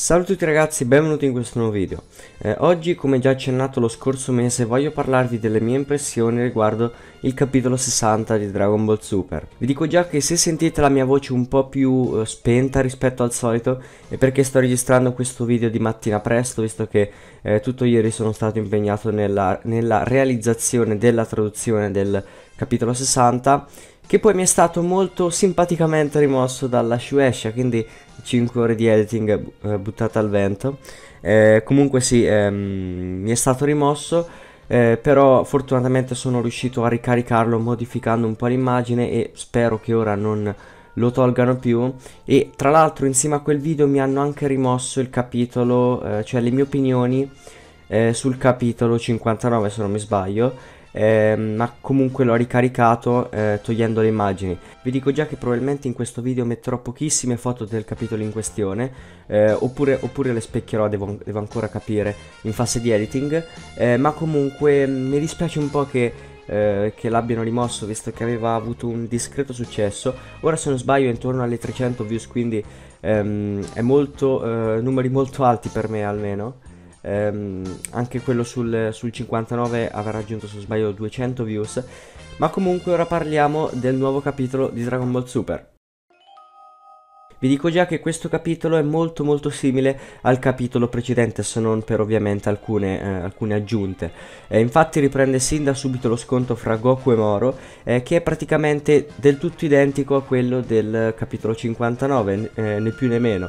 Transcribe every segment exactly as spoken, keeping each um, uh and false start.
Ciao a tutti ragazzi, benvenuti in questo nuovo video. Eh, oggi, come già accennato lo scorso mese, voglio parlarvi delle mie impressioni riguardo il capitolo sessanta di Dragon Ball Super. Vi dico già che se sentite la mia voce un po' più eh, spenta rispetto al solito è perché sto registrando questo video di mattina presto, visto che eh, tutto ieri sono stato impegnato nella, nella realizzazione della traduzione del capitolo sessanta, che poi mi è stato molto simpaticamente rimosso dalla Shueisha, quindi cinque ore di editing eh, buttate al vento. Eh, comunque sì, ehm, mi è stato rimosso, eh, però fortunatamente sono riuscito a ricaricarlo modificando un po' l'immagine e spero che ora non lo tolgano più. E tra l'altro insieme a quel video mi hanno anche rimosso il capitolo, eh, cioè le mie opinioni eh, sul capitolo cinquantanove, se non mi sbaglio. Eh, ma comunque l'ho ricaricato eh, togliendo le immagini. Vi dico già che probabilmente in questo video metterò pochissime foto del capitolo in questione, eh, oppure, oppure le specchierò, devo, devo ancora capire in fase di editing, eh, ma comunque mi dispiace un po' che, eh, che l'abbiano rimosso, visto che aveva avuto un discreto successo. Ora, se non sbaglio, è intorno alle trecento views, quindi ehm, è molto, eh, numeri molto alti per me almeno. Um, anche quello sul, sul cinquantanove aveva raggiunto, se non sbaglio, duecento views. Ma comunque ora parliamo del nuovo capitolo di Dragon Ball Super. Vi dico già che questo capitolo è molto molto simile al capitolo precedente, se non per ovviamente alcune, eh, alcune aggiunte. Eh, infatti riprende sin da subito lo scontro fra Goku e Moro, eh, che è praticamente del tutto identico a quello del capitolo cinquantanove, eh, né più né meno.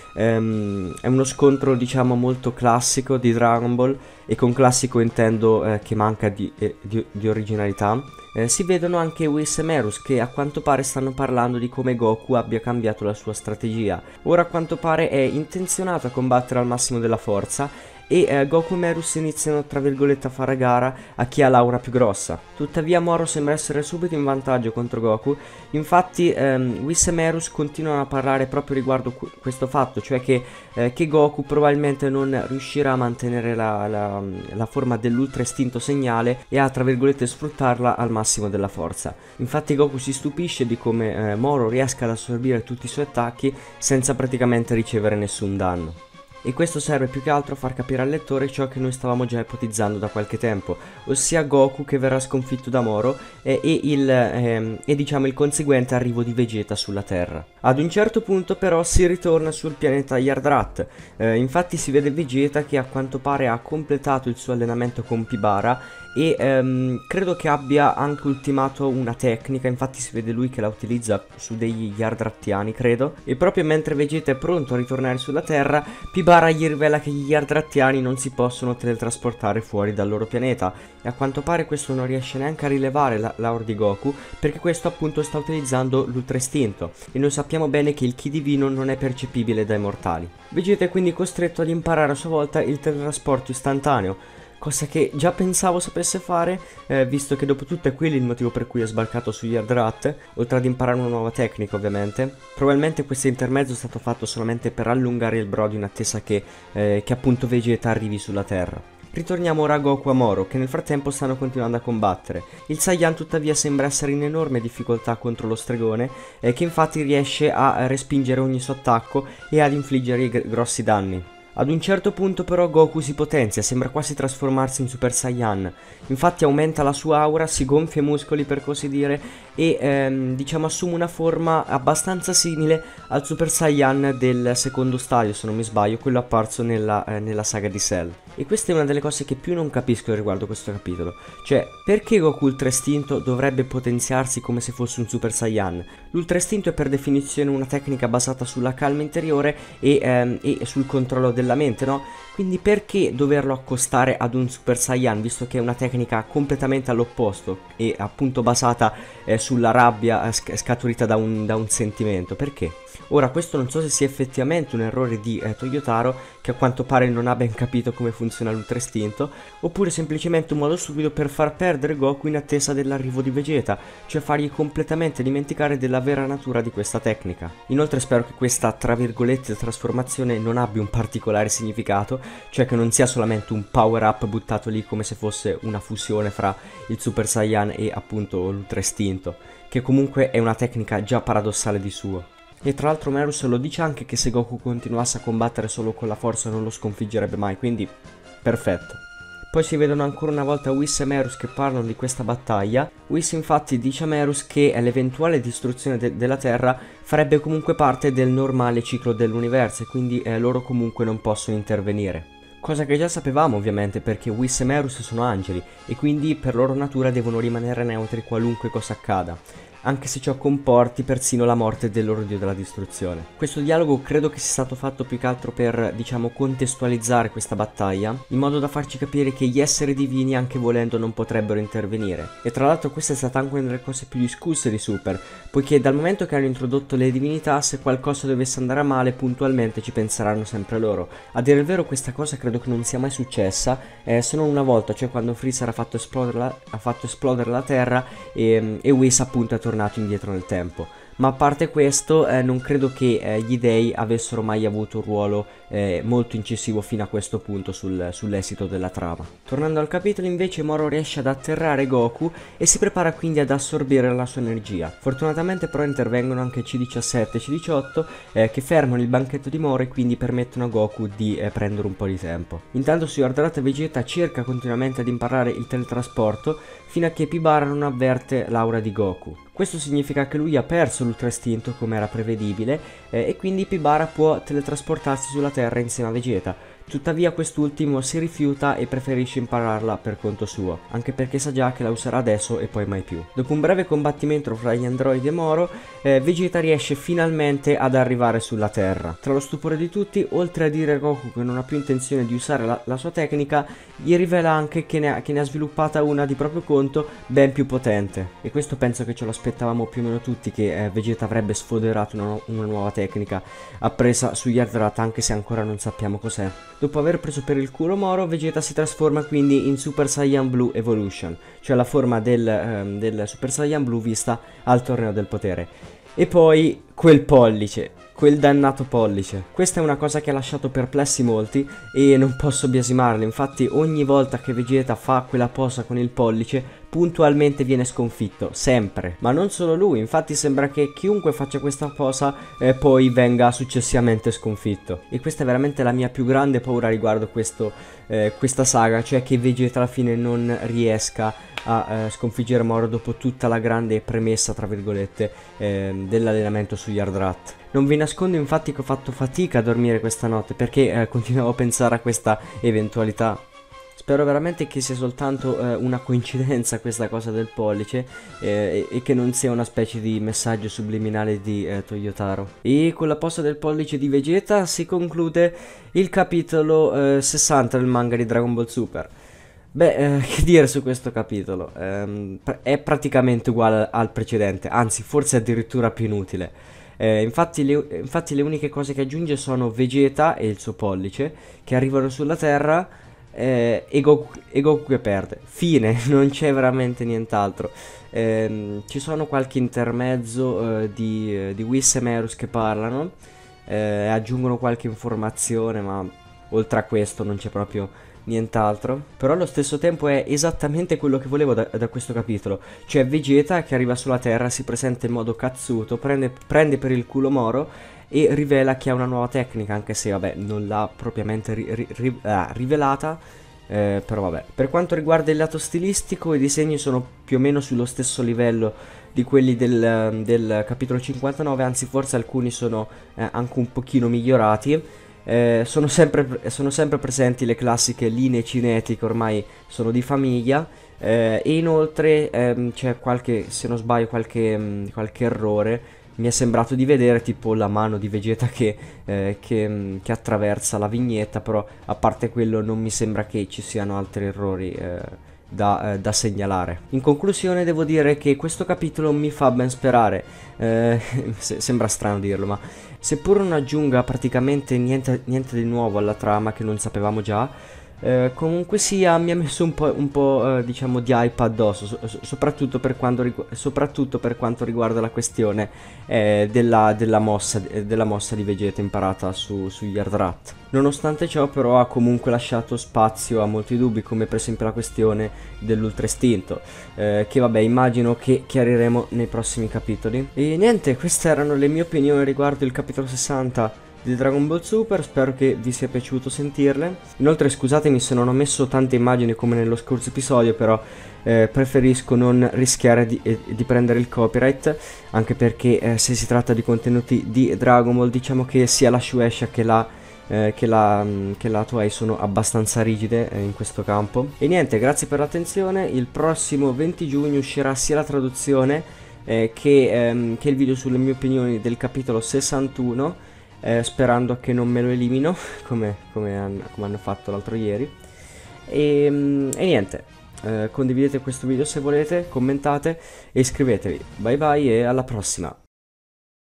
Um, è uno scontro, diciamo, molto classico di Dragon Ball, e con classico intendo eh, che manca di, eh, di, di originalità. Eh, si vedono anche Whis e Merus, che a quanto pare stanno parlando di come Goku abbia cambiato la sua strategia. Ora a quanto pare è intenzionato a combattere al massimo della forza, e eh, Goku e Merus iniziano tra virgolette a fare gara a chi ha l'aura più grossa. Tuttavia Moro sembra essere subito in vantaggio contro Goku. Infatti ehm, Whis e Merus continuano a parlare proprio riguardo questo fatto, cioè che, eh, che Goku probabilmente non riuscirà a mantenere la, la, la forma dell'ultra istinto segnale e a tra virgolette sfruttarla al massimo della forza. Infatti Goku si stupisce di come eh, Moro riesca ad assorbire tutti i suoi attacchi senza praticamente ricevere nessun danno. E questo serve più che altro a far capire al lettore ciò che noi stavamo già ipotizzando da qualche tempo, ossia Goku che verrà sconfitto da Moro e, e, il, ehm, e diciamo il conseguente arrivo di Vegeta sulla Terra. Ad un certo punto però si ritorna sul pianeta Yardrat, eh, infatti si vede Vegeta che a quanto pare ha completato il suo allenamento con Pibara e ehm, credo che abbia anche ultimato una tecnica. Infatti si vede lui che la utilizza su degli Yardrattiani, credo, e proprio mentre Vegeta è pronto a ritornare sulla Terra, Pibara gli rivela che gli Yardrattiani non si possono teletrasportare fuori dal loro pianeta, e a quanto pare questo non riesce neanche a rilevare la l'aura di Goku, perché questo appunto sta utilizzando l'ultra istinto, e noi sappiamo bene che il Ki divino non è percepibile dai mortali. Vegeta è quindi costretto ad imparare a sua volta il teletrasporto istantaneo, cosa che già pensavo sapesse fare, eh, visto che dopo tutto è quello il motivo per cui è sbarcato su Yardrat, oltre ad imparare una nuova tecnica ovviamente. Probabilmente questo intermezzo è stato fatto solamente per allungare il brodo in attesa che, eh, che appunto Vegeta arrivi sulla Terra. Ritorniamo ora a Goku e Moro, che nel frattempo stanno continuando a combattere. Il Saiyan tuttavia sembra essere in enorme difficoltà contro lo stregone, eh, che infatti riesce a respingere ogni suo attacco e ad infliggergli grossi danni. Ad un certo punto però Goku si potenzia, sembra quasi trasformarsi in Super Saiyan. Infatti aumenta la sua aura, si gonfia i muscoli per così dire, e ehm, diciamo assume una forma abbastanza simile al Super Saiyan del secondo stadio, se non mi sbaglio, quello apparso nella, eh, nella saga di Cell. E questa è una delle cose che più non capisco riguardo questo capitolo, cioè perché Goku Ultra Istinto dovrebbe potenziarsi come se fosse un Super Saiyan? L'Ultra Istinto è per definizione una tecnica basata sulla calma interiore e, ehm, e sul controllo della mente, no? Quindi perché doverlo accostare ad un Super Saiyan, visto che è una tecnica completamente all'opposto e appunto basata eh, sulla rabbia eh, sc scaturita da un, da un sentimento? Perché? Ora, questo non so se sia effettivamente un errore di eh, Toyotaro, che a quanto pare non ha ben capito come funziona l'Ultra Istinto, oppure semplicemente un modo stupido per far perdere Goku in attesa dell'arrivo di Vegeta, cioè fargli completamente dimenticare della vera natura di questa tecnica. Inoltre spero che questa, tra virgolette, trasformazione non abbia un particolare significato, cioè che non sia solamente un power up buttato lì come se fosse una fusione fra il Super Saiyan e appunto l'Ultra Istinto, che comunque è una tecnica già paradossale di suo. E tra l'altro Merus lo dice anche che se Goku continuasse a combattere solo con la forza non lo sconfiggerebbe mai, quindi perfetto. Poi si vedono ancora una volta Whis e Merus che parlano di questa battaglia. Whis infatti dice a Merus che l'eventuale distruzione de della Terra farebbe comunque parte del normale ciclo dell'universo e quindi eh, loro comunque non possono intervenire. Cosa che già sapevamo ovviamente, perché Whis e Merus sono angeli e quindi per loro natura devono rimanere neutri qualunque cosa accada, anche se ciò comporti persino la morte del loro dio della distruzione. Questo dialogo credo che sia stato fatto più che altro per, diciamo, contestualizzare questa battaglia, in modo da farci capire che gli esseri divini anche volendo non potrebbero intervenire. E tra l'altro questa è stata anche una delle cose più discusse di Super, poiché dal momento che hanno introdotto le divinità, se qualcosa dovesse andare a male puntualmente ci penseranno sempre loro. A dire il vero questa cosa credo che non sia mai successa, eh, se non una volta, cioè quando Freezer ha fatto esplodere la, ha fatto esplodere la Terra e, e Whis appunto è tornato tornato indietro nel tempo. Ma a parte questo eh, non credo che eh, gli dei avessero mai avuto un ruolo eh, molto incisivo fino a questo punto sul, sull'esito della trama. Tornando al capitolo invece, Moro riesce ad atterrare Goku e si prepara quindi ad assorbire la sua energia. Fortunatamente però intervengono anche C diciassette e C diciotto eh, che fermano il banchetto di Moro e quindi permettono a Goku di eh, prendere un po' di tempo. Intanto su Yardrat Vegeta cerca continuamente ad imparare il teletrasporto fino a che Pibara non avverte l'aura di Goku. Questo significa che lui ha perso l'ultra istinto come era prevedibile eh, e quindi Pibara può teletrasportarsi sulla Terra insieme a Vegeta. Tuttavia quest'ultimo si rifiuta e preferisce impararla per conto suo, anche perché sa già che la userà adesso e poi mai più. Dopo un breve combattimento fra gli androidi e Moro, eh, Vegeta riesce finalmente ad arrivare sulla Terra. Tra lo stupore di tutti, oltre a dire a Goku che non ha più intenzione di usare la, la sua tecnica, gli rivela anche che ne, ha, che ne ha sviluppata una di proprio conto ben più potente. E questo penso che ce lo aspettavamo più o meno tutti, che eh, Vegeta avrebbe sfoderato una, una nuova tecnica appresa su Yardrat, anche se ancora non sappiamo cos'è. Dopo aver preso per il culo Moro, Vegeta si trasforma quindi in Super Saiyan Blue Evolution, cioè la forma del, um, del Super Saiyan Blue vista al torneo del potere. E poi quel pollice, quel dannato pollice. Questa è una cosa che ha lasciato perplessi molti e non posso biasimarlo, infatti ogni volta che Vegeta fa quella posa con il pollice puntualmente viene sconfitto, sempre. Ma non solo lui, infatti sembra che chiunque faccia questa posa eh, poi venga successivamente sconfitto. E questa è veramente la mia più grande paura riguardo questo, eh, questa saga, cioè che Vegeta alla fine non riesca a eh, sconfiggere Moro dopo tutta la grande premessa, tra virgolette, eh, dell'allenamento su Yardrat. Non vi nascondo infatti che ho fatto fatica a dormire questa notte perché eh, continuavo a pensare a questa eventualità. Spero veramente che sia soltanto eh, una coincidenza questa cosa del pollice eh, e, e che non sia una specie di messaggio subliminale di eh, Toyotaro. E con la posta del pollice di Vegeta si conclude il capitolo eh, sessanta del manga di Dragon Ball Super. Beh, eh, che dire su questo capitolo? Ehm, è praticamente uguale al precedente, anzi forse addirittura più inutile. Eh, infatti, le, infatti le uniche cose che aggiunge sono Vegeta e il suo pollice che arrivano sulla Terra eh, e, Goku, e Goku che perde. Fine, non c'è veramente nient'altro. Eh, ci sono qualche intermezzo eh, di, eh, di Whis e Merus che parlano, eh, aggiungono qualche informazione, ma oltre a questo non c'è proprio nient'altro. Però allo stesso tempo è esattamente quello che volevo da, da questo capitolo, cioè Vegeta che arriva sulla Terra, si presenta in modo cazzuto, prende, prende per il culo Moro e rivela che ha una nuova tecnica, anche se vabbè non l'ha propriamente ri, ri, ri, ah, rivelata, eh, però vabbè. Per quanto riguarda il lato stilistico, i disegni sono più o meno sullo stesso livello di quelli del, del capitolo cinquantanove, anzi forse alcuni sono eh, anche un pochino migliorati. Eh, sono, sempre, sono sempre presenti le classiche linee cinetiche, ormai sono di famiglia, eh, e inoltre ehm, c'è qualche, se non sbaglio, qualche, mh, qualche errore. Mi è sembrato di vedere tipo la mano di Vegeta che, eh, che, mh, che attraversa la vignetta, però a parte quello non mi sembra che ci siano altri errori eh, Da, eh, da segnalare. In conclusione devo dire che questo capitolo mi fa ben sperare, eh, se, sembra strano dirlo, ma seppur non aggiunga praticamente niente, niente di nuovo alla trama che non sapevamo già, Eh, comunque sia, mi ha messo un po', un po' eh, diciamo di hype addosso, so- so- soprattutto, per quanto rigu- soprattutto per quanto riguarda la questione eh, della, della mossa, eh, della mossa di Vegeta imparata su, su Yardrat. Nonostante ciò però ha comunque lasciato spazio a molti dubbi, come per esempio la questione dell'ultra istinto, eh, che vabbè immagino che chiariremo nei prossimi capitoli. E niente, queste erano le mie opinioni riguardo il capitolo sessanta di Dragon Ball Super, spero che vi sia piaciuto sentirle. Inoltre scusatemi se non ho messo tante immagini come nello scorso episodio, però eh, preferisco non rischiare di, eh, di prendere il copyright, anche perché eh, se si tratta di contenuti di Dragon Ball diciamo che sia la Shueisha che la eh, che la, che la Toei sono abbastanza rigide eh, in questo campo. E niente, grazie per l'attenzione. Il prossimo venti giugno uscirà sia la traduzione eh, che, ehm, che il video sulle mie opinioni del capitolo sessantuno. Eh, sperando che non me lo elimino come, come, han, come hanno fatto l'altro ieri. E, e niente, eh, condividete questo video se volete, commentate e iscrivetevi. Bye bye e alla prossima.